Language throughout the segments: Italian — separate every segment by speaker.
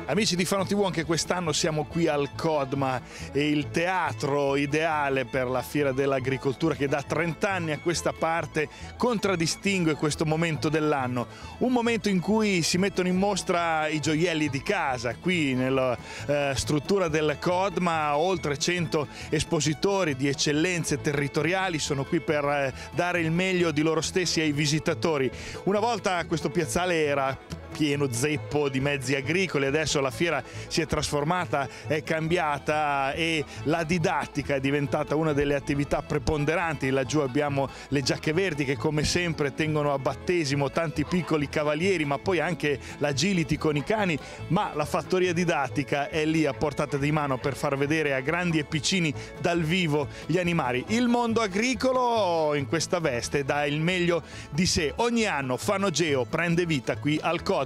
Speaker 1: Amici di Fano TV, anche quest'anno siamo qui al Codma, il teatro ideale per la Fiera dell'Agricoltura che da 30 anni a questa parte contraddistingue questo momento dell'anno. Un momento in cui si mettono in mostra i gioielli di casa. Qui nella struttura del Codma oltre 100 espositori di eccellenze territoriali sono qui per dare il meglio di loro stessi ai visitatori. Una volta questo piazzale era pieno zeppo di mezzi agricoli, adesso la fiera si è trasformata, è cambiata e la didattica è diventata una delle attività preponderanti. Laggiù abbiamo le giacche verdi che come sempre tengono a battesimo tanti piccoli cavalieri, ma poi anche l'agility con i cani, ma la fattoria didattica è lì a portata di mano per far vedere a grandi e piccini dal vivo gli animali. Il mondo agricolo in questa veste dà il meglio di sé. Ogni anno Fano Geo prende vita qui al Codma.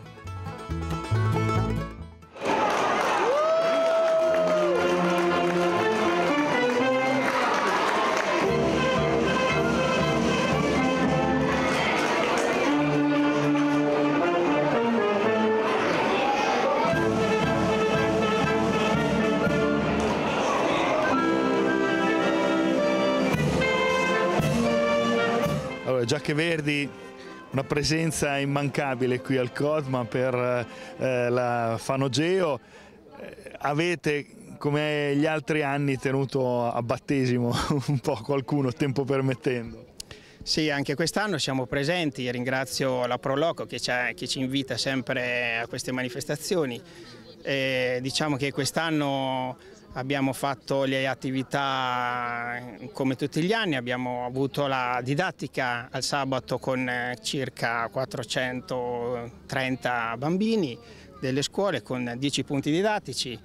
Speaker 1: Allora, giacche verdi, una presenza immancabile qui al Codma per la Fano Geo. Avete, come gli altri anni, tenuto a battesimo un po' qualcuno, tempo permettendo.
Speaker 2: Sì, anche quest'anno siamo presenti. Ringrazio la Proloco che ci invita sempre a queste manifestazioni. Diciamo che quest'anno abbiamo fatto le attività come tutti gli anni, abbiamo avuto la didattica al sabato con circa 430 bambini delle scuole con 10 punti didattici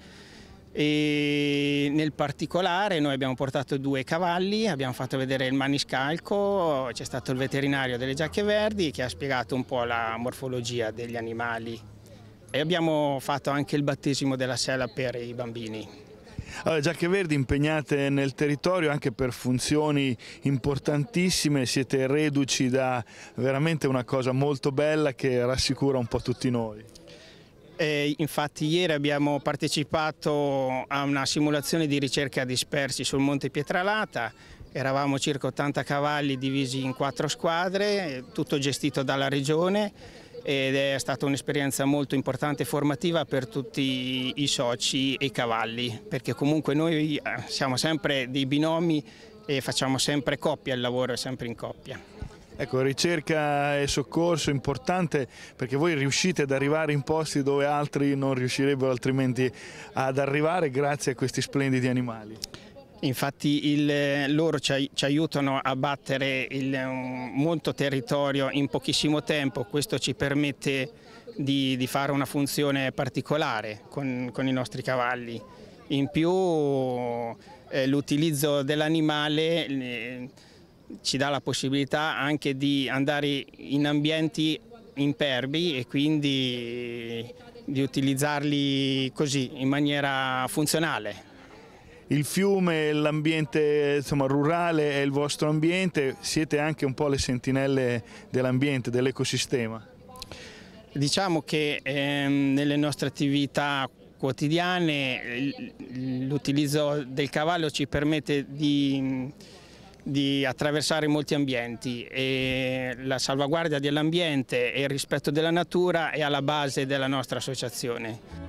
Speaker 2: e nel particolare noi abbiamo portato 2 cavalli, abbiamo fatto vedere il maniscalco, c'è stato il veterinario delle giacche verdi che ha spiegato un po' la morfologia degli animali e abbiamo fatto anche il battesimo della sella per i bambini.
Speaker 1: Allora, giacche verdi impegnate nel territorio anche per funzioni importantissime, siete reduci da veramente una cosa molto bella che rassicura un po' tutti noi.
Speaker 2: Infatti ieri abbiamo partecipato a una simulazione di ricerca dispersi sul Monte Pietralata, eravamo circa 80 cavalli divisi in 4 squadre, tutto gestito dalla regione. Ed è stata un'esperienza molto importante e formativa per tutti i soci e i cavalli, perché comunque noi siamo sempre dei binomi e facciamo sempre coppia, il lavoro è sempre in coppia.
Speaker 1: Ecco, ricerca e soccorso importante perché voi riuscite ad arrivare in posti dove altri non riuscirebbero altrimenti ad arrivare grazie a questi splendidi animali.
Speaker 2: Infatti loro ci aiutano a battere molto territorio in pochissimo tempo, questo ci permette di fare una funzione particolare con i nostri cavalli. In più l'utilizzo dell'animale ci dà la possibilità anche di andare in ambienti impervi e quindi di utilizzarli così in maniera funzionale.
Speaker 1: Il fiume, l'ambiente rurale è il vostro ambiente, siete anche un po' le sentinelle dell'ambiente, dell'ecosistema.
Speaker 2: Diciamo che nelle nostre attività quotidiane l'utilizzo del cavallo ci permette di attraversare molti ambienti e la salvaguardia dell'ambiente e il rispetto della natura è alla base della nostra associazione.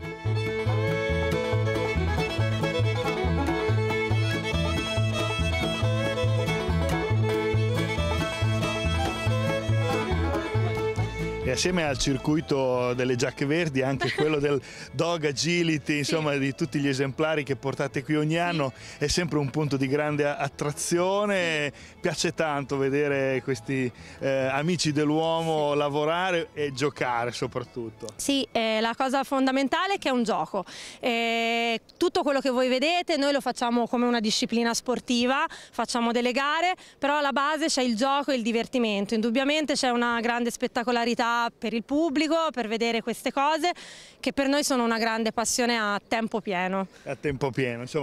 Speaker 1: E assieme al circuito delle giacche verdi anche quello del dog agility, insomma di tutti gli esemplari che portate qui ogni anno, è sempre un punto di grande attrazione. Piace tanto vedere questi amici dell'uomo lavorare e giocare soprattutto.
Speaker 3: Sì, la cosa fondamentale è che è un gioco. Tutto quello che voi vedete noi lo facciamo come una disciplina sportiva, facciamo delle gare, però alla base c'è il gioco e il divertimento. Indubbiamente c'è una grande spettacolarità per il pubblico, per vedere queste cose che per noi sono una grande passione a tempo pieno.
Speaker 1: A tempo pieno, insomma.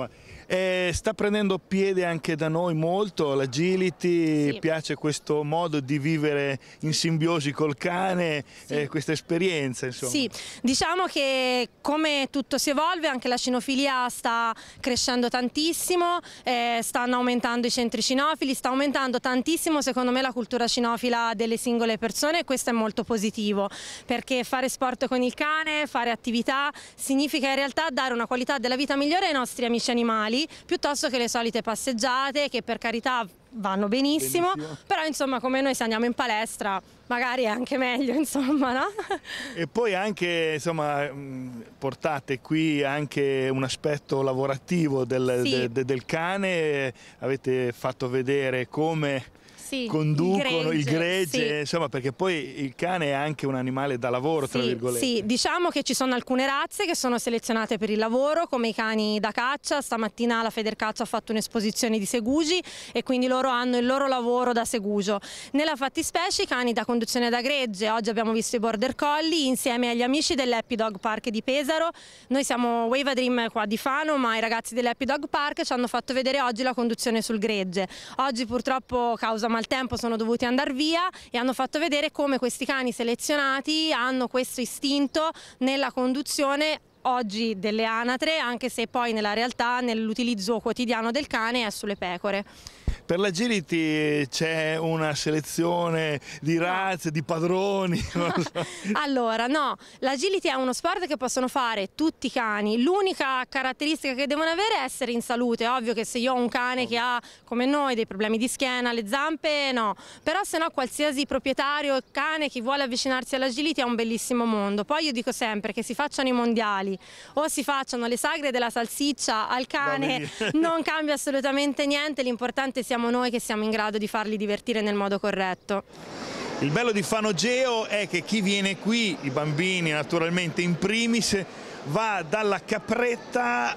Speaker 1: Sta prendendo piede anche da noi molto l'agility,
Speaker 3: Sì.
Speaker 1: piace questo modo di vivere in simbiosi col cane,
Speaker 3: Sì.
Speaker 1: questa esperienza insomma.
Speaker 3: Sì, diciamo che come tutto si evolve anche la cinofilia sta crescendo tantissimo, stanno aumentando i centri cinofili, sta aumentando tantissimo secondo me la cultura cinofila delle singole persone, e questo è molto positivo perché fare sport con il cane, fare attività significa in realtà dare una qualità della vita migliore ai nostri amici animali piuttosto che le solite passeggiate che per carità vanno benissimo, però insomma come noi se andiamo in palestra magari è anche meglio, insomma, no?
Speaker 1: E poi anche insomma portate qui anche un aspetto lavorativo del cane, avete fatto vedere come
Speaker 3: Sì,
Speaker 1: conducono il gregge,
Speaker 3: sì.
Speaker 1: insomma, perché poi il cane è anche un animale da lavoro, tra virgolette.
Speaker 3: Sì, diciamo che ci sono alcune razze che sono selezionate per il lavoro, come i cani da caccia. Stamattina la Federcaccia ha fatto un'esposizione di segugi e quindi loro hanno il loro lavoro da segugio. Nella fattispecie i cani da conduzione da gregge, oggi abbiamo visto i Border Collie insieme agli amici dell'Happy Dog Park di Pesaro. Noi siamo Wave a Dream qua di Fano, ma i ragazzi dell'Happy Dog Park ci hanno fatto vedere oggi la conduzione sul gregge. Oggi purtroppo causa maltempo sono dovuti andare via e hanno fatto vedere come questi cani selezionati hanno questo istinto nella conduzione oggi delle anatre, anche se poi nella realtà nell'utilizzo quotidiano del cane è sulle pecore.
Speaker 1: Per l'agility c'è una selezione di razze, di padroni? Non lo so.
Speaker 3: Allora, no, l'agility è uno sport che possono fare tutti i cani. L'unica caratteristica che devono avere è essere in salute. È ovvio che se io ho un cane che ha, come noi, dei problemi di schiena, le zampe, no. Però se no qualsiasi proprietario cane che vuole avvicinarsi all'agility è un bellissimo mondo. Poi io dico sempre che si facciano i mondiali o si facciano le sagre della salsiccia al cane, non cambia assolutamente niente, l'importante siamo noi che siamo in grado di farli divertire nel modo corretto.
Speaker 1: Il bello di Fano Geo è che chi viene qui, i bambini naturalmente in primis, va dalla capretta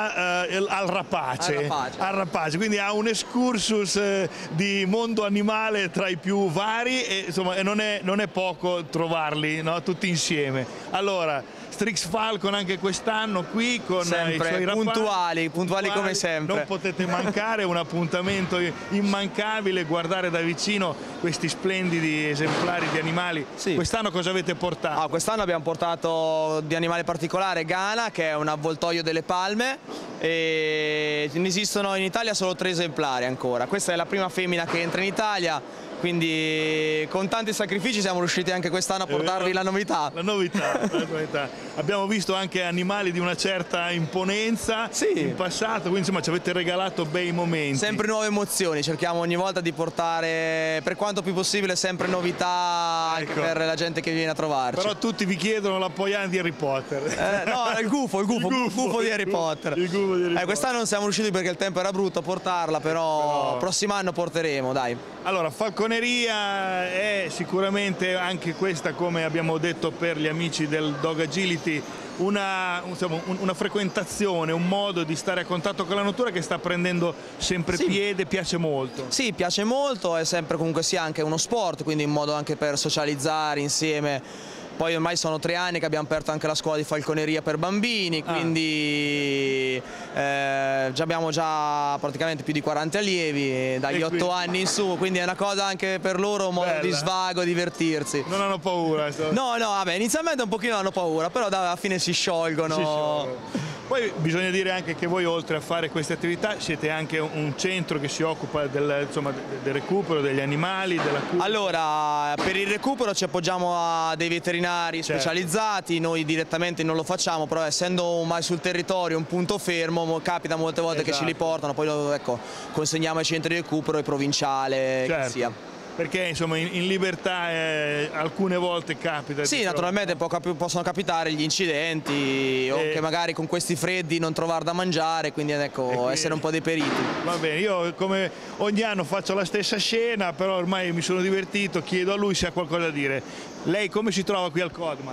Speaker 1: al rapace, quindi ha un excursus di mondo animale tra i più vari e insomma non è poco trovarli, no? Tutti insieme. Allora, Strix Falcon anche quest'anno qui con
Speaker 4: sempre,
Speaker 1: i suoi rapaci,
Speaker 4: puntuali come sempre.
Speaker 1: Non potete mancare, un appuntamento immancabile, guardare da vicino questi splendidi esemplari di animali.
Speaker 4: Sì.
Speaker 1: Quest'anno cosa avete portato?
Speaker 4: Quest'anno abbiamo portato di animale particolare Ghana, che è un avvoltoio delle palme, e ne esistono in Italia solo 3 esemplari ancora. Questa è la prima femmina che entra in Italia, quindi con tanti sacrifici siamo riusciti anche quest'anno a portarvi la novità.
Speaker 1: La novità. Abbiamo visto anche animali di una certa imponenza in passato, quindi insomma ci avete regalato bei momenti.
Speaker 4: Sempre nuove emozioni, cerchiamo ogni volta di portare per quanto più possibile sempre novità anche per la gente che viene a trovarci.
Speaker 1: Però tutti vi chiedono la Poiana di Harry Potter.
Speaker 4: No, il gufo di Harry Potter. Quest'anno non siamo riusciti perché il tempo era brutto a portarla, però prossimo anno porteremo, dai.
Speaker 1: Allora, falconeria è sicuramente anche questa, come abbiamo detto per gli amici del Dog Agility, una frequentazione, un modo di stare a contatto con la natura che sta prendendo sempre piede, piace molto.
Speaker 4: Sì, piace molto, è sempre comunque sia anche uno sport, quindi un modo anche per socializzare insieme. Poi ormai sono 3 anni che abbiamo aperto anche la scuola di falconeria per bambini, quindi abbiamo già praticamente più di 40 allievi, dagli 8 anni in su, quindi è una cosa anche per loro, un modo di svago, divertirsi.
Speaker 1: Non hanno paura?
Speaker 4: No, vabbè, inizialmente un pochino hanno paura, però alla fine si sciolgono.
Speaker 1: Poi bisogna dire anche che voi, oltre a fare queste attività, siete anche un centro che si occupa del recupero degli animali, della cura.
Speaker 4: Allora, per il recupero ci appoggiamo a dei veterinari specializzati, noi direttamente non lo facciamo, però essendo ormai sul territorio un punto fermo, capita molte volte che ce li portano, poi consegniamo ai centri di recupero e provinciale, che sia.
Speaker 1: Perché insomma in libertà alcune volte capita.
Speaker 4: Sì, naturalmente possono capitare gli incidenti o che magari con questi freddi non trovare da mangiare, quindi essere un po' deperiti. Va
Speaker 1: bene, io come ogni anno faccio la stessa scena, però ormai mi sono divertito, chiedo a lui se ha qualcosa da dire. Lei come si trova qui al Codma?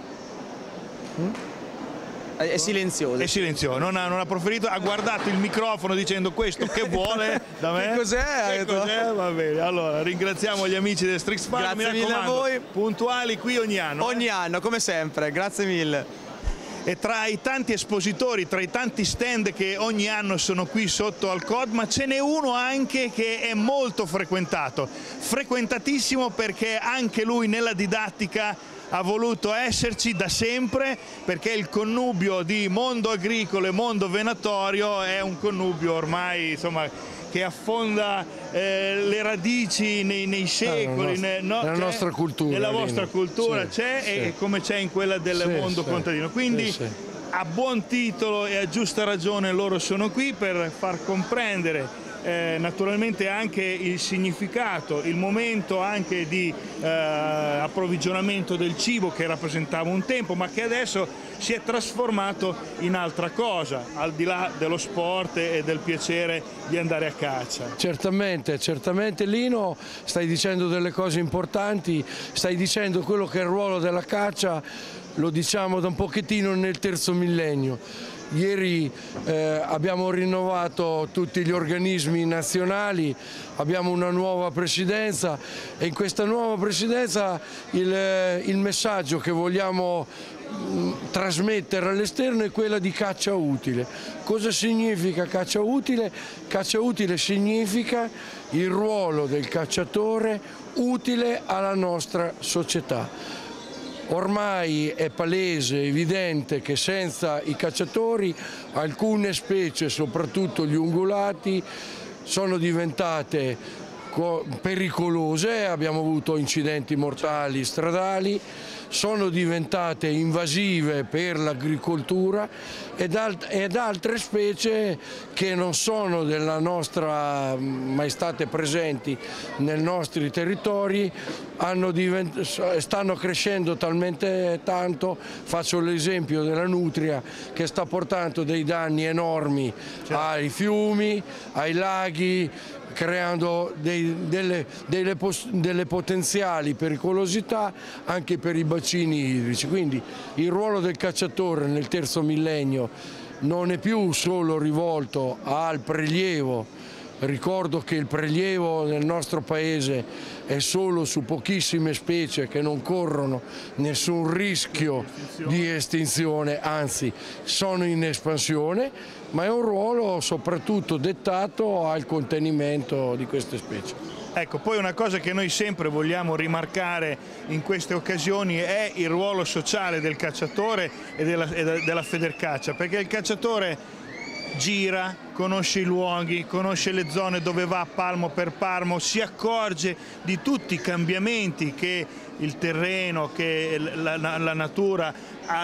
Speaker 4: È silenzioso.
Speaker 1: È silenzioso, non ha proferito, ha guardato il microfono dicendo questo che vuole da me.
Speaker 4: Che cos'è?
Speaker 1: Va bene, allora ringraziamo gli amici del Strix Farm,
Speaker 4: grazie mille a voi.
Speaker 1: Puntuali qui ogni anno.
Speaker 4: Ogni anno, come sempre, grazie mille.
Speaker 1: E tra i tanti espositori, tra i tanti stand che ogni anno sono qui sotto al CODMA, ce n'è uno anche che è molto frequentato, frequentatissimo perché anche lui nella didattica ha voluto esserci da sempre, perché il connubio di mondo agricolo e mondo venatorio è un connubio ormai, insomma, che affonda le radici nei secoli,
Speaker 5: nella nostra cultura.
Speaker 1: Nella vostra cultura c'è, e come c'è in quella del mondo contadino. Quindi a buon titolo e a giusta ragione loro sono qui per far comprendere naturalmente anche il significato, il momento anche di approvvigionamento del cibo che rappresentava un tempo, ma che adesso si è trasformato in altra cosa, al di là dello sport e del piacere di andare a caccia.
Speaker 5: Certamente, certamente Lino, stai dicendo delle cose importanti, stai dicendo quello che è il ruolo della caccia, lo diciamo da un pochettino nel terzo millennio. Ieri abbiamo rinnovato tutti gli organismi nazionali, abbiamo una nuova presidenza e in questa nuova presidenza il messaggio che vogliamo trasmettere all'esterno è quella di caccia utile. Cosa significa caccia utile? Caccia utile significa il ruolo del cacciatore utile alla nostra società. Ormai è palese, evidente che senza i cacciatori alcune specie, soprattutto gli ungulati, sono diventate pericolose, abbiamo avuto incidenti mortali stradali, sono diventate invasive per l'agricoltura ed altre specie che non sono della nostra, mai state presenti nei nostri territori, stanno crescendo talmente tanto. Faccio l'esempio della nutria che sta portando dei danni enormi ai fiumi, ai laghi, creando delle potenziali pericolosità anche per i bacini idrici. Quindi il ruolo del cacciatore nel terzo millennio non è più solo rivolto al prelievo. Ricordo che il prelievo nel nostro paese è solo su pochissime specie che non corrono nessun rischio di estinzione, anzi sono in espansione, ma è un ruolo soprattutto dettato al contenimento di queste specie.
Speaker 1: Ecco, poi una cosa che noi sempre vogliamo rimarcare in queste occasioni è il ruolo sociale del cacciatore e della Federcaccia, perché il cacciatore gira, conosce i luoghi, conosce le zone dove va palmo per palmo, si accorge di tutti i cambiamenti che il terreno, che la natura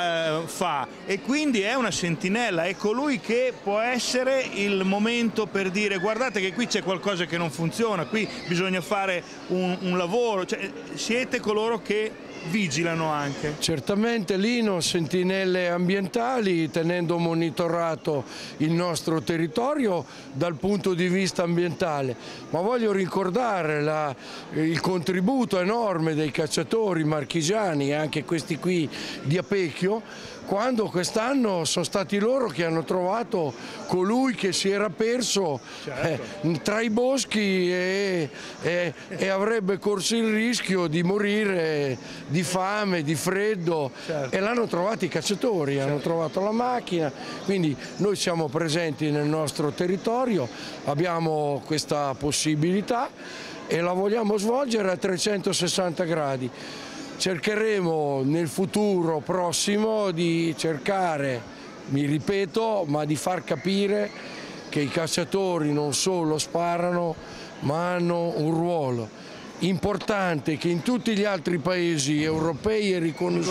Speaker 1: fa, e quindi è una sentinella, è colui che può essere il momento per dire: guardate che qui c'è qualcosa che non funziona, qui bisogna fare un lavoro. Cioè, siete coloro che vigilano anche.
Speaker 5: Certamente Lino, sentinelle ambientali, tenendo monitorato il nostro territorio dal punto di vista ambientale, ma voglio ricordare il contributo enorme dei cacciatori marchigiani, anche questi qui di Apecchio, quando quest'anno sono stati loro che hanno trovato colui che si era perso tra i boschi e avrebbe corso il rischio di morire di fame, di freddo, e l'hanno trovato i cacciatori, hanno trovato la macchina. Quindi noi siamo presenti nel nostro territorio, abbiamo questa possibilità e la vogliamo svolgere a 360 gradi. Cercheremo nel futuro prossimo di cercare, mi ripeto, ma di far capire che i cacciatori non solo sparano, ma hanno un ruolo importante che in tutti gli altri paesi europei è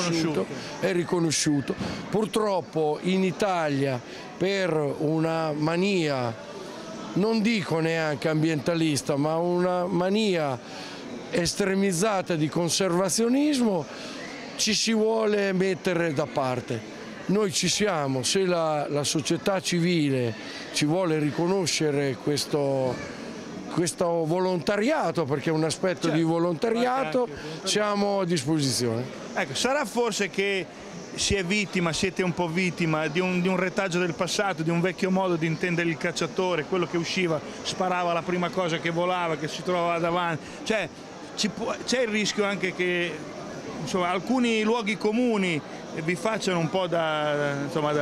Speaker 5: riconosciuto. Purtroppo in Italia, per una mania, non dico neanche ambientalista, ma una mania estremizzata di conservazionismo, ci si vuole mettere da parte. Noi ci siamo, se la società civile ci vuole riconoscere questo volontariato, perché è un aspetto di volontariato, siamo a disposizione.
Speaker 1: Ecco, sarà forse che siete un po' vittima di un retaggio del passato, di un vecchio modo di intendere il cacciatore, quello che usciva, sparava la prima cosa che volava, che si trovava davanti. Cioè, c'è il rischio anche che insomma, alcuni luoghi comuni vi facciano un po' da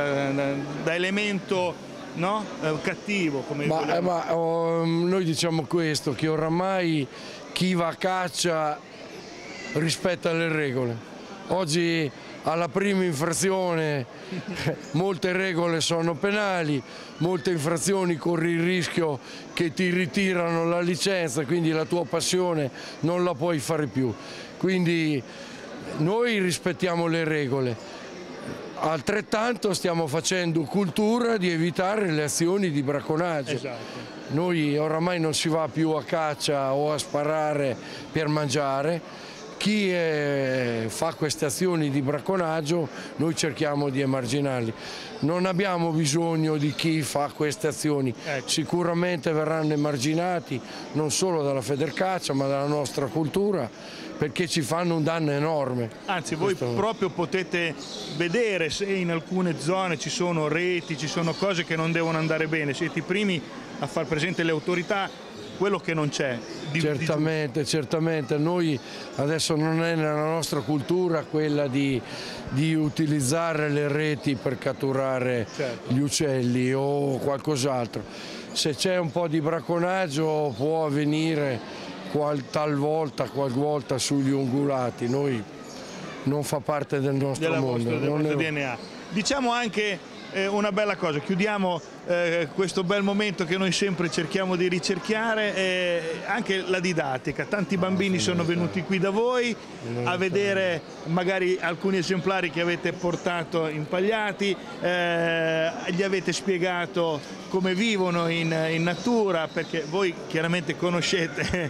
Speaker 1: elemento, no? Cattivo, come
Speaker 5: noi diciamo questo, che oramai chi va a caccia rispetta le regole. Oggi alla prima infrazione molte regole sono penali, molte infrazioni corri il rischio che ti ritirano la licenza, quindi la tua passione non la puoi fare più. Quindi noi rispettiamo le regole, altrettanto stiamo facendo cultura di evitare le azioni di bracconaggio.
Speaker 1: Esatto.
Speaker 5: Noi oramai non si va più a caccia o a sparare per mangiare. Chi fa queste azioni di bracconaggio noi cerchiamo di emarginarli. Non abbiamo bisogno di chi fa queste azioni, sicuramente verranno emarginati non solo dalla Federcaccia ma dalla nostra cultura, perché ci fanno un danno enorme.
Speaker 1: Anzi, voi proprio potete vedere se in alcune zone ci sono reti, ci sono cose che non devono andare bene, siete i primi a far presente alle autorità quello che non c'è. Certamente,
Speaker 5: noi adesso non è nella nostra cultura quella di utilizzare le reti per catturare gli uccelli o qualcos'altro. Se c'è un po' di bracconaggio può avvenire qualvolta sugli ungulati, noi non fa parte del nostro mondo.
Speaker 1: Del vostro DNA. Diciamo anche una bella cosa, chiudiamo questo bel momento che noi sempre cerchiamo di ricercare, anche la didattica. Tanti bambini sono venuti qui da voi a vedere magari alcuni esemplari che avete portato impagliati, gli avete spiegato come vivono in natura, perché voi chiaramente conoscete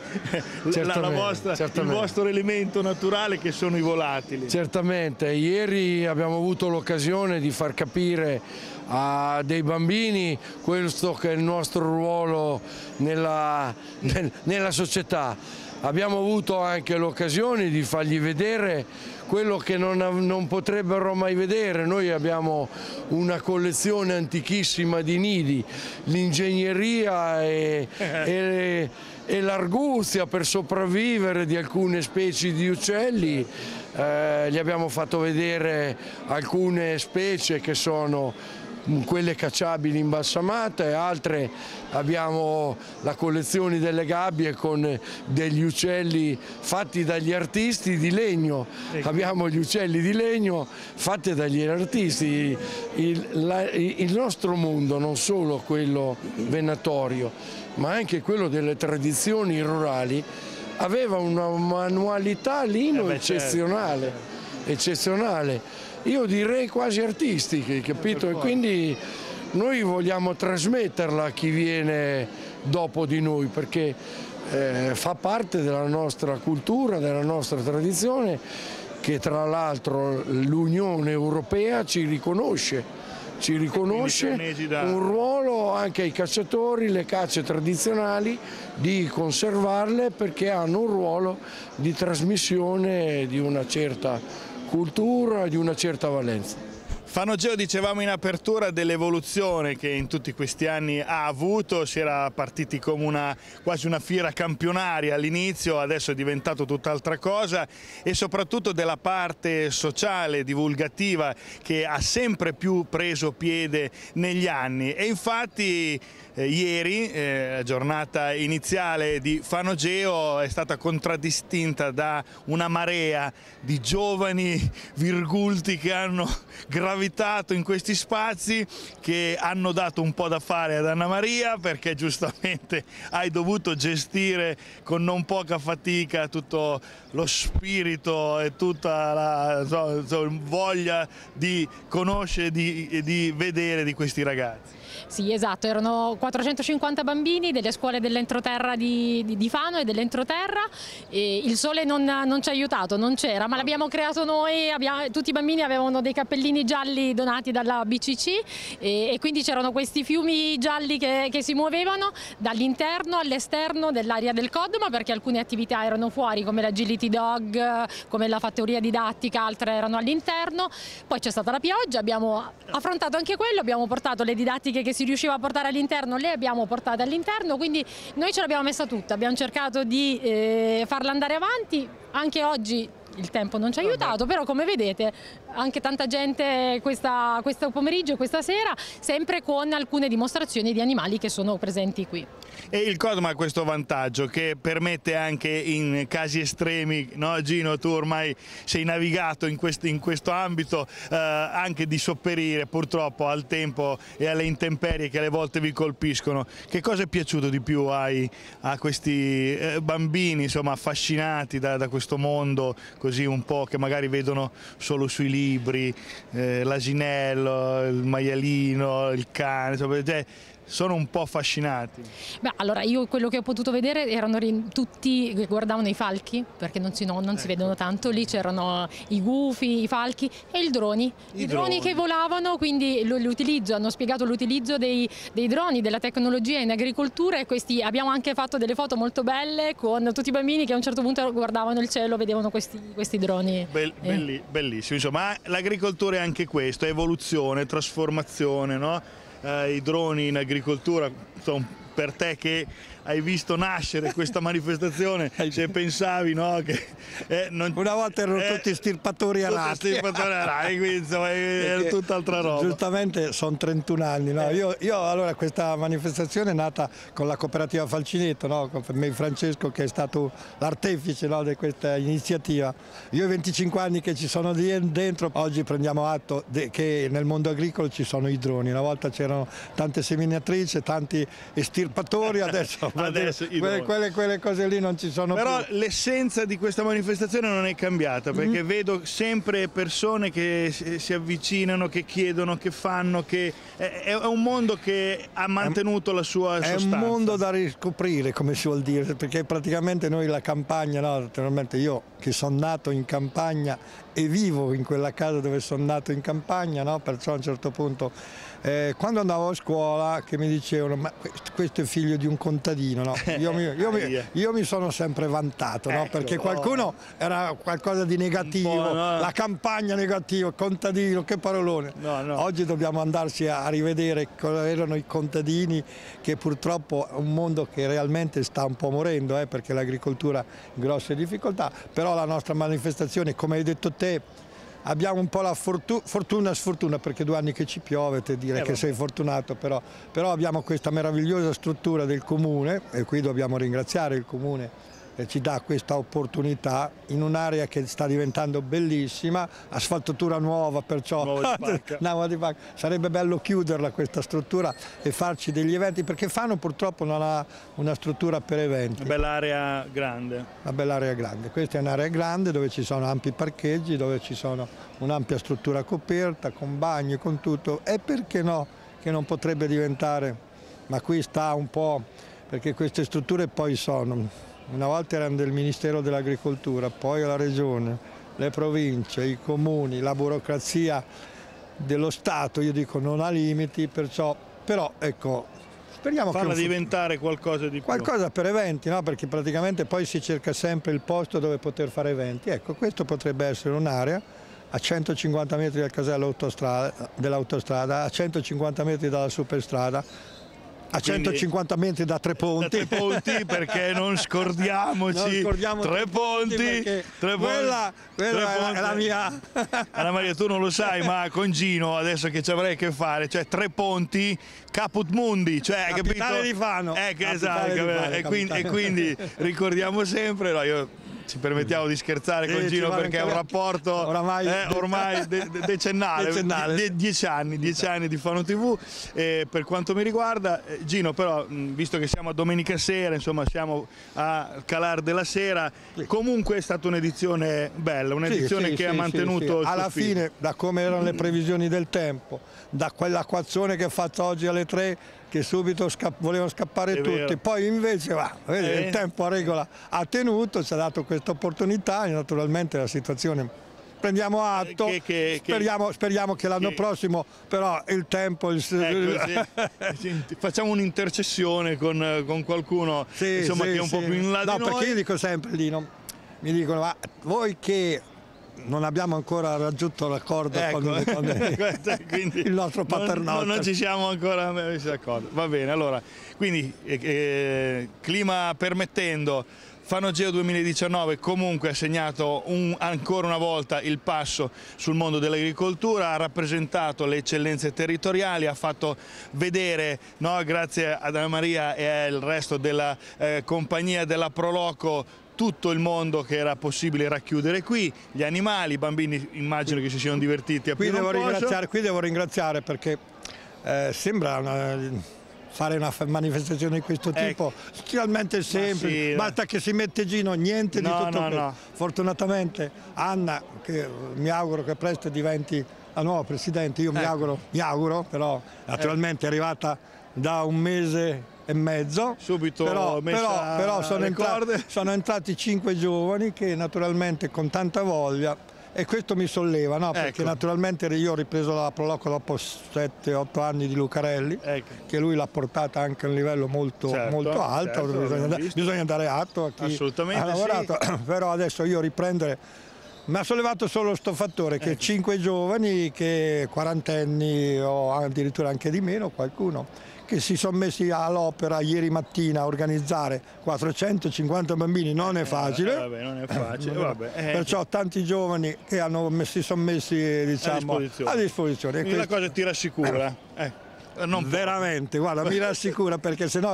Speaker 1: il vostro elemento naturale che sono i volatili.
Speaker 5: Certamente, ieri abbiamo avuto l'occasione di far capire a dei bambini questo che è il nostro ruolo nella società. Abbiamo avuto anche l'occasione di fargli vedere quello che non potrebbero mai vedere. Noi abbiamo una collezione antichissima di nidi, l'ingegneria e l'arguzia per sopravvivere di alcune specie di uccelli. Gli abbiamo fatto vedere alcune specie che sono quelle cacciabili imbalsamate, altre abbiamo la collezione delle gabbie con degli uccelli fatti dagli artisti di legno, abbiamo gli uccelli di legno fatti dagli artisti. Il nostro mondo, non solo quello venatorio ma anche quello delle tradizioni rurali, aveva una manualità lino eccezionale. Io direi quasi artistiche, capito? E quindi noi vogliamo trasmetterla a chi viene dopo di noi, perché fa parte della nostra cultura, della nostra tradizione, che tra l'altro l'Unione Europea ci riconosce un ruolo anche ai cacciatori, le cacce tradizionali, di conservarle, perché hanno un ruolo di trasmissione di una certa cultura, di una certa valenza.
Speaker 1: Fanogeo, dicevamo in apertura dell'evoluzione che in tutti questi anni ha avuto, si era partiti come quasi una fiera campionaria all'inizio, adesso è diventato tutt'altra cosa, e soprattutto della parte sociale, divulgativa, che ha sempre più preso piede negli anni. E infatti ieri, giornata iniziale di Fanogeo, è stata contraddistinta da una marea di giovani virgulti che hanno gravitato in questi spazi, che hanno dato un po' da fare ad Anna Maria, perché giustamente hai dovuto gestire con non poca fatica tutto lo spirito e tutta la voglia di conoscere e di vedere di questi ragazzi.
Speaker 6: Sì, esatto, erano 450 bambini delle scuole dell'entroterra di Fano e dell'entroterra, e il sole non ci ha aiutato, non c'era, ma l'abbiamo creato noi. Tutti i bambini avevano dei cappellini gialli donati dalla BCC, e quindi c'erano questi fiumi gialli che si muovevano dall'interno all'esterno dell'area del Codma, perché alcune attività erano fuori, come l'agility dog, come la fattoria didattica, altre erano all'interno. Poi c'è stata la pioggia, abbiamo affrontato anche quello, abbiamo portato le didattiche che si riusciva a portare all'interno, le abbiamo portate all'interno, quindi noi ce l'abbiamo messa tutta, abbiamo cercato di farla andare avanti. Anche oggi il tempo non ci ha aiutato, però come vedete anche tanta gente questo pomeriggio e questa sera, sempre con alcune dimostrazioni di animali che sono presenti qui.
Speaker 1: E il Codma ha questo vantaggio che permette anche in casi estremi, no Gino, tu ormai sei navigato in questo ambito, anche di sopperire purtroppo al tempo e alle intemperie che alle volte vi colpiscono. Che cosa è piaciuto di più a questi bambini, insomma, affascinati da questo mondo così un po' che magari vedono solo sui libri, l'asinello, il maialino, il cane, insomma, sono un po' affascinati?
Speaker 6: Beh, allora io quello che ho potuto vedere erano tutti che guardavano i falchi, perché non si vedono tanto, lì c'erano i gufi, i falchi e i droni che volavano, quindi hanno spiegato l'utilizzo dei droni, della tecnologia in agricoltura, e abbiamo anche fatto delle foto molto belle con tutti i bambini che a un certo punto guardavano il cielo, vedevano questi droni.
Speaker 1: Bellissimo, insomma, l'agricoltura è anche questo, è evoluzione, trasformazione, no? I droni in agricoltura, per te che hai visto nascere questa manifestazione, se pensavi, no, che
Speaker 7: una volta erano tutti stirpatori arati,
Speaker 1: quindi insomma era tutt'altra roba.
Speaker 7: Giustamente sono 31 anni, no? Io allora questa manifestazione è nata con la cooperativa Falcinetto, no? Con me Francesco, che è stato l'artefice, no, di questa iniziativa. Io ho 25 anni che ci sono dentro, oggi prendiamo atto che nel mondo agricolo ci sono i droni. Una volta c'erano tante seminatrici, tanti estirpatori, adesso quelle cose lì non ci sono
Speaker 1: però
Speaker 7: più.
Speaker 1: Però l'essenza di questa manifestazione non è cambiata, perché vedo sempre persone che si avvicinano, che chiedono, che fanno, che è un mondo che ha mantenuto la sua sostanza.
Speaker 7: È un mondo da riscoprire, come si vuol dire, perché praticamente noi la campagna, no, naturalmente io che sono nato in campagna e vivo in quella casa dove sono nato in campagna, no? Perciò a un certo punto quando andavo a scuola che mi dicevano ma questo è figlio di un contadino, no? Io mi sono sempre vantato, no? Perché qualcuno era qualcosa di negativo,
Speaker 1: no.
Speaker 7: La campagna negativa, contadino, che parolone.
Speaker 1: No.
Speaker 7: Oggi dobbiamo andarsi a rivedere cosa erano i contadini, che purtroppo è un mondo che realmente sta un po' morendo, perché l'agricoltura ha grosse difficoltà, però la nostra manifestazione, come hai detto te, abbiamo un po' la fortuna sfortuna, perché 2 anni che ci piove, te dire che sei fortunato, però abbiamo questa meravigliosa struttura del comune, e qui dobbiamo ringraziare il comune che ci dà questa opportunità in un'area che sta diventando bellissima, asfaltatura nuova, perciò sarebbe bello chiuderla questa struttura e farci degli eventi, perché Fano purtroppo non ha una struttura per eventi.
Speaker 1: Una bella area grande.
Speaker 7: Una bella area grande, questa è un'area grande dove ci sono ampi parcheggi, dove ci sono un'ampia struttura coperta, con bagni, con tutto, e perché no che non potrebbe diventare, ma qui sta un po', perché queste strutture poi sono... Una volta erano del Ministero dell'Agricoltura, poi la Regione, le province, i comuni, la burocrazia dello Stato, io dico non ha limiti, però ecco, speriamo
Speaker 1: farla diventare qualcosa di più.
Speaker 7: Qualcosa per eventi, no? Perché praticamente poi si cerca sempre il posto dove poter fare eventi. Ecco, questo potrebbe essere un'area a 150 metri dal casello dell'autostrada, a 150 metri dalla superstrada, a 150 metri da Tre Ponti.
Speaker 1: Da Tre Ponti, perché non scordiamoci. Tre Ponti.
Speaker 7: Quella è la mia.
Speaker 1: Anna Maria, tu non lo sai, ma con Gino, adesso che ci avrei che fare, cioè Tre Ponti, Caput Mundi, cioè,
Speaker 7: capitale
Speaker 1: capito?
Speaker 7: di Fano.
Speaker 1: Esatto, e quindi ricordiamo sempre, no, io ci permettiamo di scherzare con Gino perché è un rapporto ormai decennale. 10 anni di Fano TV. Per quanto mi riguarda, Gino, però, visto che siamo a domenica sera, insomma siamo a calar della sera, comunque è stata un'edizione bella, un'edizione che ha mantenuto il
Speaker 7: alla fine, da come erano le previsioni del tempo, da quell'acquazzone che ha fatto oggi alle 3, che subito volevano scappare tutti, poi invece il tempo a regola ha tenuto, ci ha dato questa opportunità, e naturalmente la situazione prendiamo atto, speriamo che l'anno prossimo però il tempo...
Speaker 1: Facciamo un'intercessione con qualcuno che è un po' più in là di noi.
Speaker 7: Perché io dico sempre lì, mi dicono, ma voi che non abbiamo ancora raggiunto l'accordo con
Speaker 1: quindi
Speaker 7: il nostro paternoster.
Speaker 1: Non ci siamo ancora messi d'accordo. Va bene, allora, quindi clima permettendo, Fanogeo 2019 comunque ha segnato ancora una volta il passo sul mondo dell'agricoltura, ha rappresentato le eccellenze territoriali, ha fatto vedere, no, grazie ad Anna Maria e al resto della compagnia della Proloco, tutto il mondo che era possibile racchiudere qui, gli animali, i bambini immagino che si siano divertiti a pieno posto.
Speaker 7: Qui devo ringraziare perché sembra fare una manifestazione di questo tipo realmente semplice,
Speaker 1: sì,
Speaker 7: basta che si mette giro, niente di tutto questo.
Speaker 1: No.
Speaker 7: Fortunatamente Anna, che mi auguro che presto diventi la nuova presidente, io mi auguro, però naturalmente è arrivata da un mese e mezzo,
Speaker 1: subito
Speaker 7: però sono entrati 5 giovani che naturalmente con tanta voglia, e questo mi solleva, no? Perché naturalmente io ho ripreso la Proloco dopo 7-8 anni di Lucarelli, che lui l'ha portata anche a un livello molto alto, bisogna dare atto a chi ha lavorato, però adesso io riprendere, mi ha sollevato solo sto fattore che 5 giovani, che quarantenni o addirittura anche di meno, qualcuno, che si sono messi all'opera ieri mattina a organizzare 450 bambini, non è facile,
Speaker 1: non è facile.
Speaker 7: Perciò tanti giovani che si sono messi, diciamo, a disposizione.
Speaker 1: Quindi la cosa ti rassicura? Non
Speaker 7: veramente, guarda, mi rassicura perché sennò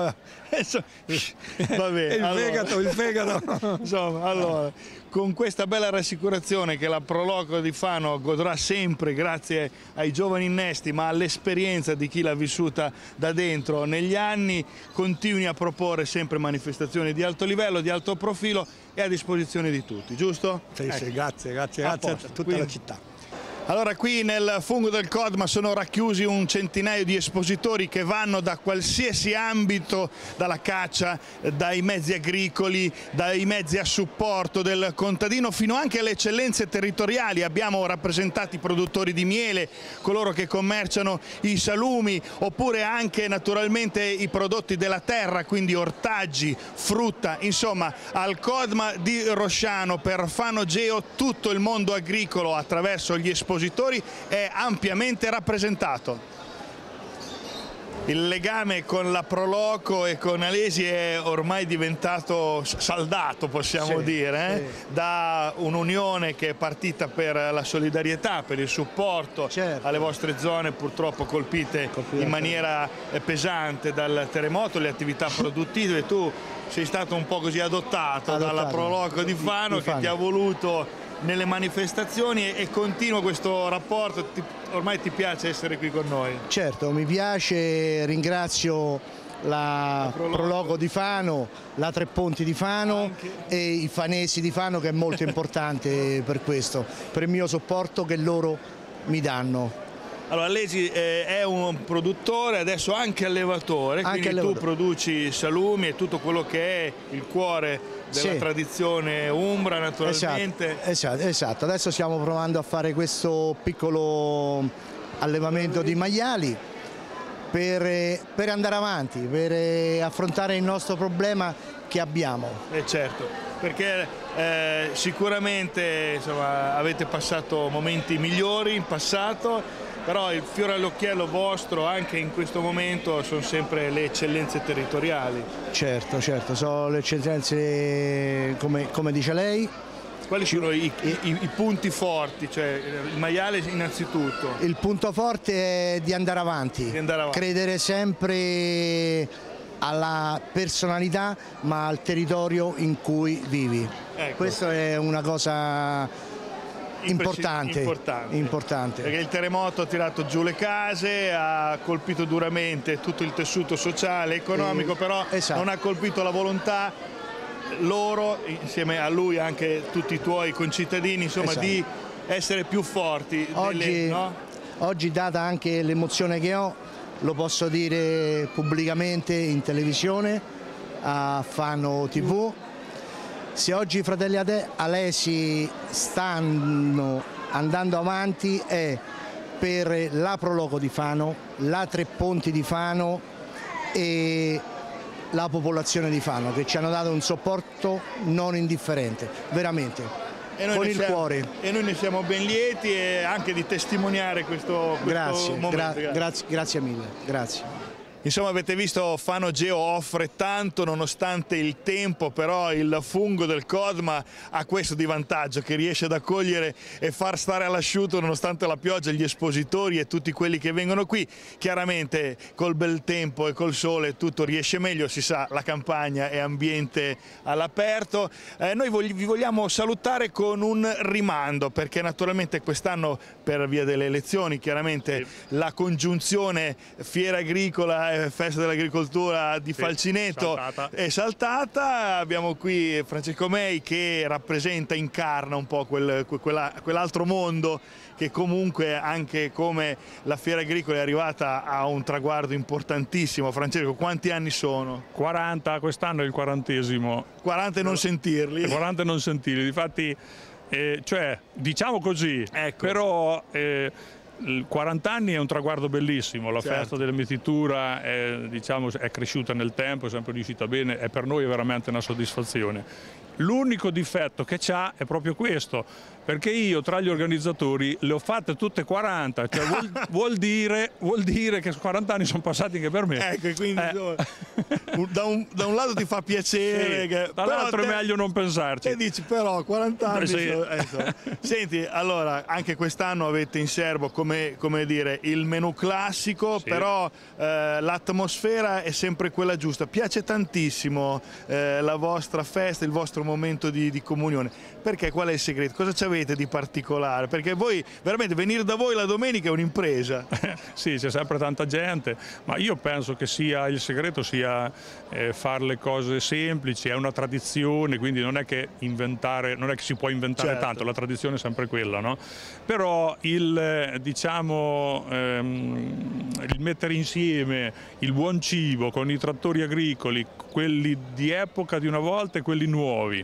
Speaker 1: va bene,
Speaker 7: il fegato.
Speaker 1: Insomma, allora, con questa bella rassicurazione che la Proloco di Fano godrà sempre grazie ai giovani innesti, ma all'esperienza di chi l'ha vissuta da dentro negli anni, continui a proporre sempre manifestazioni di alto livello, di alto profilo e a disposizione di tutti, giusto?
Speaker 7: Sì, grazie a tutta la città.
Speaker 1: Allora, qui nel fungo del Codma sono racchiusi un centinaio di espositori che vanno da qualsiasi ambito, dalla caccia, dai mezzi agricoli, dai mezzi a supporto del contadino, fino anche alle eccellenze territoriali. Abbiamo rappresentati produttori di miele, coloro che commerciano i salumi, oppure anche naturalmente i prodotti della terra, quindi ortaggi, frutta. Insomma, al Codma di Rosciano, per Fanogeo, tutto il mondo agricolo attraverso gli espositori è ampiamente rappresentato. Il legame con la Proloco e con Alesi è ormai diventato saldato, possiamo dire, da un'unione che è partita per la solidarietà, per il supporto alle vostre zone purtroppo colpite in maniera pesante dal terremoto, le attività produttive. Tu sei stato un po' così adottato dalla Proloco di Fano, che ti ha voluto nelle manifestazioni e continua questo rapporto. Ormai ti piace essere qui con noi?
Speaker 8: Certo, mi piace, ringrazio la Proloco di Fano, la Tre Ponti di Fano e i fanesi di Fano, che è molto importante per questo, per il mio supporto che loro mi danno.
Speaker 1: Allora, Alesi è un produttore, adesso anche allevatore, quindi tu produci salumi e tutto quello che è il cuore della tradizione umbra, naturalmente.
Speaker 8: Esatto, adesso stiamo provando a fare questo piccolo allevamento di maiali per andare avanti, per affrontare il nostro problema che abbiamo.
Speaker 1: Certo, perché sicuramente, insomma, avete passato momenti migliori in passato, però il fiore all'occhiello vostro anche in questo momento sono sempre le eccellenze territoriali.
Speaker 8: Certo, sono le eccellenze come dice lei.
Speaker 1: Quali sono i punti forti? Cioè, il maiale innanzitutto.
Speaker 8: Il punto forte è di andare avanti, credere sempre alla personalità ma al territorio in cui vivi. Questo è una cosa importante,
Speaker 1: perché il terremoto ha tirato giù le case, ha colpito duramente tutto il tessuto sociale, economico, però non ha colpito la volontà loro, insieme a lui anche tutti i tuoi concittadini, insomma, di essere più forti.
Speaker 8: Oggi, data anche l'emozione che ho, lo posso dire pubblicamente in televisione, a Fano TV. Se oggi i fratelli Alesi stanno andando avanti è per la Proloco di Fano, la Tre Ponti di Fano e la popolazione di Fano, che ci hanno dato un supporto non indifferente, veramente. con il cuore.
Speaker 1: E noi ne siamo ben lieti e anche di testimoniare questo momento.
Speaker 8: Grazie mille, grazie.
Speaker 1: Insomma, avete visto, Fano Geo offre tanto nonostante il tempo, però il fungo del Codma ha questo di vantaggio, che riesce ad accogliere e far stare all'asciutto nonostante la pioggia gli espositori e tutti quelli che vengono qui. Chiaramente col bel tempo e col sole tutto riesce meglio, si sa, la campagna è ambiente all'aperto. Noi vi vogliamo salutare con un rimando, perché naturalmente quest'anno, per via delle elezioni, chiaramente la congiunzione fiera agricola Festa dell'Agricoltura di Falcinetto è saltata. Abbiamo qui Francesco Mei che rappresenta, incarna un po' quell'altro mondo che comunque, anche come la fiera agricola, è arrivata a un traguardo importantissimo. Francesco, quanti anni sono?
Speaker 9: 40, quest'anno è il 40esimo.
Speaker 1: 40 e non sentirli.
Speaker 9: 40 e non sentirli, difatti, cioè, diciamo così, ecco. Però 40 anni è un traguardo bellissimo, la festa della mietitura diciamo, è cresciuta nel tempo, è sempre riuscita bene e per noi è veramente una soddisfazione. L'unico difetto che c'ha è proprio questo, perché io tra gli organizzatori le ho fatte tutte 40, cioè vuol dire che 40 anni sono passati anche per me.
Speaker 1: Ecco, quindi da un lato ti fa piacere,
Speaker 9: sì, dall'altro è meglio non pensarci.
Speaker 1: E dici però 40 anni.
Speaker 9: Sì.
Speaker 1: Senti, allora anche quest'anno avete in serbo, come dire, il menù classico, sì. Però l'atmosfera è sempre quella giusta. Piace tantissimo la vostra festa, il vostro momento di comunione. Perché? Qual è il segreto? Cosa ci avete di particolare? Perché voi, veramente, venire da voi la domenica è un'impresa.
Speaker 9: Sì, c'è sempre tanta gente, ma io penso che il segreto sia fare le cose semplici, è una tradizione, quindi non è che si può inventare tanto, la tradizione è sempre quella, no? Però il mettere insieme il buon cibo con i trattori agricoli, quelli di epoca di una volta e quelli nuovi,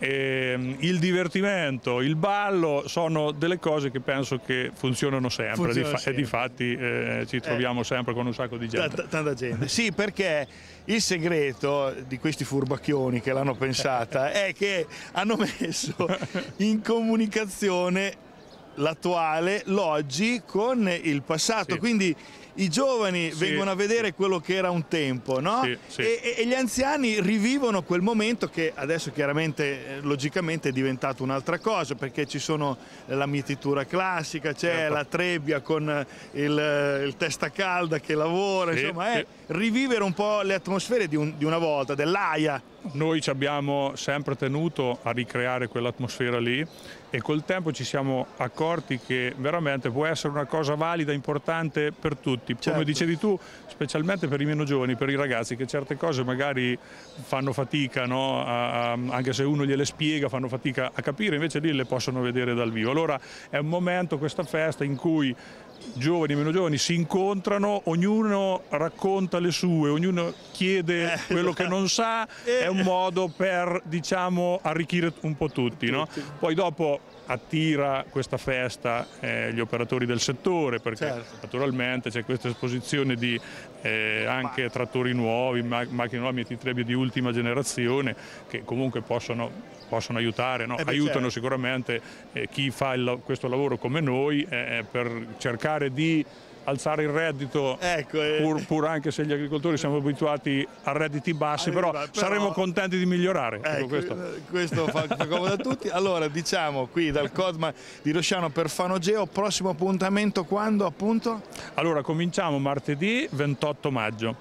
Speaker 9: il divertimento, il ballo, sono delle cose che penso che funzionano sempre. E difatti ci troviamo sempre con un sacco di gente.
Speaker 1: Tanta gente. Sì, perché il segreto di questi furbacchioni che l'hanno pensata è che hanno messo in comunicazione l'attuale, l'oggi con il passato, quindi i giovani vengono a vedere quello che era un tempo, no? E gli anziani rivivono quel momento che adesso chiaramente, logicamente, è diventato un'altra cosa, perché ci sono la mietitura classica, c'è la trebbia con il testa calda che lavora, insomma è rivivere un po' le atmosfere di una volta, dell'AIA.
Speaker 9: Noi ci abbiamo sempre tenuto a ricreare quell'atmosfera lì e col tempo ci siamo accorti che veramente può essere una cosa valida, importante per tutti. Come dicevi tu, specialmente per i meno giovani, per i ragazzi, che certe cose magari fanno fatica, no? Anche se uno gliele spiega, fanno fatica a capire, invece lì le possono vedere dal vivo. Allora è un momento, questa festa, in cui giovani e meno giovani si incontrano, ognuno racconta le sue, ognuno chiede quello che non sa, è un modo per, diciamo, arricchire un po' tutti, no? Poi dopo attira questa festa gli operatori del settore, perché naturalmente c'è questa esposizione di anche trattori nuovi, macchine nuove, mietitrebbie di ultima generazione, che comunque possono aiutare, no? Aiutano sicuramente chi fa questo lavoro come noi per cercare di alzare il reddito, pur anche se gli agricoltori siamo abituati a redditi bassi, però saremo contenti di migliorare.
Speaker 1: Questo fa comodo a tutti. Allora, diciamo, qui dal Codma di Rosciano per Fano Geo, prossimo appuntamento quando, appunto?
Speaker 9: Allora, cominciamo martedì 28 maggio.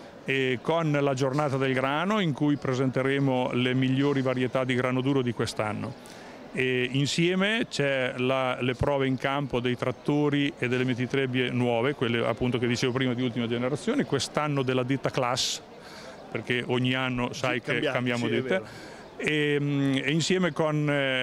Speaker 9: Con la giornata del grano, in cui presenteremo le migliori varietà di grano duro di quest'anno. E insieme c'è le prove in campo dei trattori e delle mietitrebbie nuove, quelle appunto che dicevo prima di ultima generazione, quest'anno della ditta Class, perché ogni anno sai che cambiamo ditte. E insieme con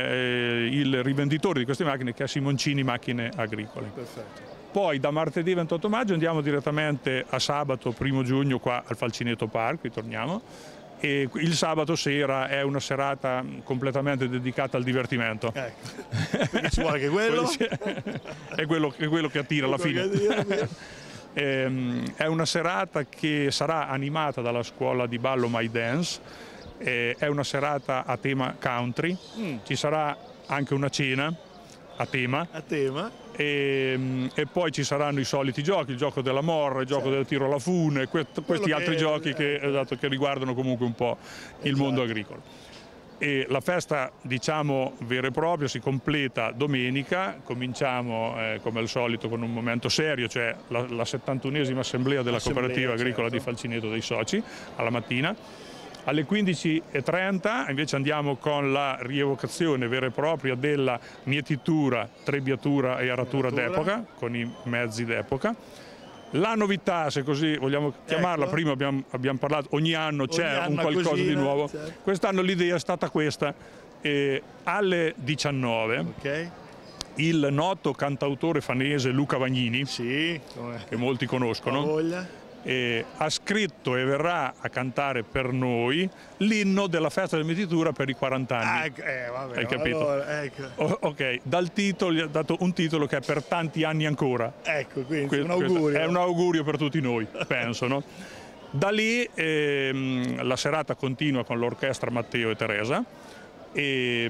Speaker 9: il rivenditore di queste macchine, che è Simoncini Macchine Agricole.
Speaker 1: Perfetto.
Speaker 9: Poi da martedì 28 maggio andiamo direttamente a sabato 1° giugno qua al Falcinetto Park, qui torniamo, e il sabato sera è una serata completamente dedicata al divertimento.
Speaker 1: Perché ci vuole anche quello?
Speaker 9: è quello che attira alla fine. È una serata che sarà animata dalla scuola di ballo My Dance, è una serata a tema country, ci sarà anche una cena a tema. E poi ci saranno i soliti giochi, il gioco della morra, il gioco del tiro alla fune, questi altri giochi che riguardano comunque un po' il mondo agricolo. E la festa, diciamo, vera e propria si completa domenica. Cominciamo come al solito con un momento serio, cioè la 71esima assemblea della cooperativa agricola di Falcineto dei Soci alla mattina. Alle 15:30 invece andiamo con la rievocazione vera e propria della mietitura, trebbiatura e aratura d'epoca, con i mezzi d'epoca. La novità, se così vogliamo chiamarla, prima abbiamo parlato, ogni anno c'è un qualcosa di nuovo. Certo. Quest'anno l'idea è stata questa. Alle 19 il noto cantautore fanese Luca Vagnini, che molti conoscono, ha scritto e verrà a cantare per noi l'inno della festa della mietitura per i 40 anni.
Speaker 1: Vabbè,
Speaker 9: hai capito?
Speaker 1: Allora,
Speaker 9: ok, dal titolo gli ha dato un titolo che è per tanti anni ancora.
Speaker 1: Ecco, quindi un augurio.
Speaker 9: È un augurio per tutti noi, penso, no? Da lì la serata continua con l'orchestra Matteo e Teresa, e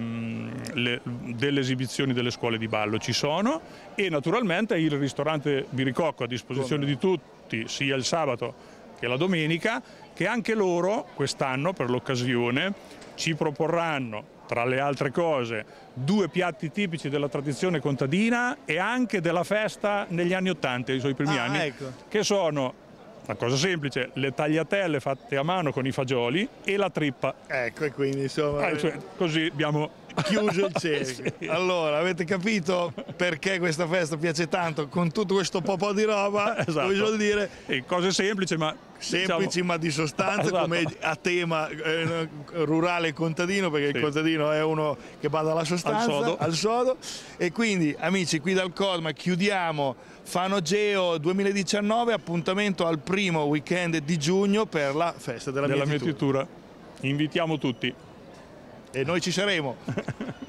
Speaker 9: delle esibizioni delle scuole di ballo ci sono, e naturalmente il ristorante Biricocco a disposizione di tutti sia il sabato che la domenica, che anche loro quest'anno per l'occasione ci proporranno, tra le altre cose, 2 piatti tipici della tradizione contadina e anche della festa negli anni '80, i suoi primi anni, che sono una cosa semplice, le tagliatelle fatte a mano con i fagioli e la trippa.
Speaker 1: Ecco, e quindi insomma
Speaker 9: così abbiamo
Speaker 1: chiuso il cerchio. Allora, avete capito perché questa festa piace tanto, con tutto questo po' di roba.
Speaker 9: Esatto.
Speaker 1: Vuol dire
Speaker 9: cose semplici ma
Speaker 1: ma di sostanza, come a tema rurale e contadino, perché il contadino è uno che bada alla sostanza, al sodo. E quindi, amici, qui dal Codma chiudiamo Fanogeo 2019, appuntamento al primo weekend di giugno per la festa della mietitura.
Speaker 9: Invitiamo tutti.
Speaker 1: E noi ci saremo.